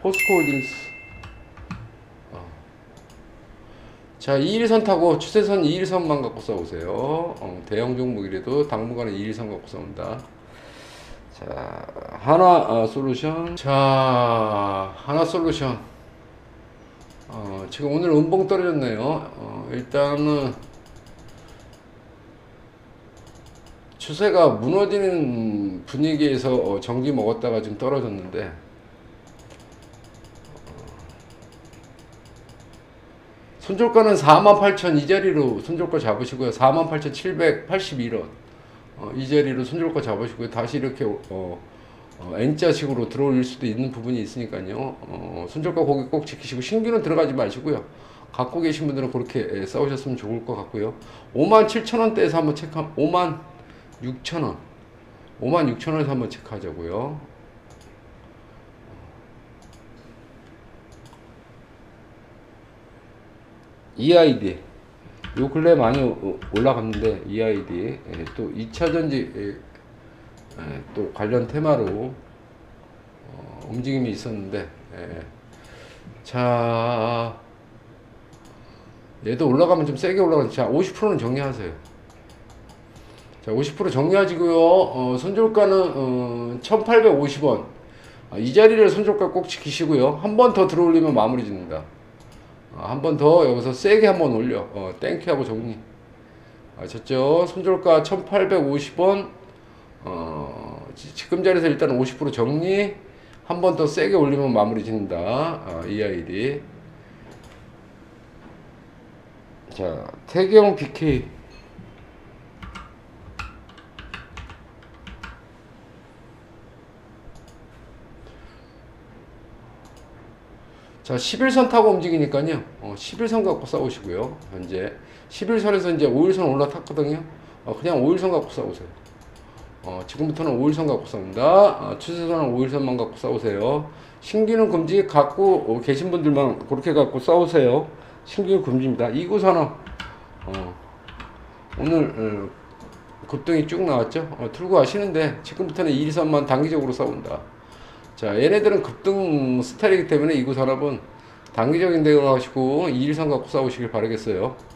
포스코홀딩스. 자, 2일선 타고 추세선 2일선만 갖고 싸우세요. 대형 종목이라도 당분간은 2일선 갖고 싸운다. 자, 하나 솔루션. 자, 하나 솔루션. 지금 오늘 음봉 떨어졌네요. 일단은 추세가 무너지는 분위기에서 정지 먹었다가 지금 떨어졌는데, 손절가는 48,000 이 자리로 손절가 잡으시고요. 48,781원 이 자리로 손절가 잡으시고요. 다시 이렇게 N자식으로 들어올 수도 있는 부분이 있으니까요. 손절가 거기 꼭 지키시고 신규는 들어가지 마시고요. 갖고 계신 분들은 그렇게 싸우셨으면 좋을 것 같고요. 57,000원대에서 한번 체크, 56,000원 56,000원에서 한번 체크하자고요. EID 요 근래 많이 올라갔는데 EID 또 2차전지 또 관련 테마로 움직임이 있었는데, 자 얘도 올라가면 좀 세게 올라가는. 자, 50%는 정리하세요. 자, 50% 정리하시고요. 손절가는 1850원 이 자리를 손절가 꼭 지키시고요. 한 번 더 들어올리면 마무리 짓는다. 한 번 더 여기서 세게 한번 올려. 땡큐 하고 정리. 아셨죠? 손절가 1850원. 지금 자리에서 일단 50% 정리. 한 번 더 세게 올리면 마무리 짓는다. EID. 자, 태경 BK. 자, 11선 타고 움직이니까요. 11선 갖고 싸우시고요. 현재 11선에서 이제 5일선 올라탔거든요. 그냥 5일선 갖고 싸우세요. 지금부터는 5일선 갖고 싸운다. 추세선은 5일선만 갖고 싸우세요. 신규는 금지 갖고 계신 분들만 그렇게 갖고 싸우세요. 신규는 금지입니다. 이구산업 오늘 급등이 쭉 나왔죠. 틀고 하시는데 지금부터는 2일선만 단기적으로 싸운다. 자, 얘네들은 급등 스타일이기 때문에 이구산업은 단기적인 대응을 하시고 2일선 갖고 싸우시길 바라겠어요.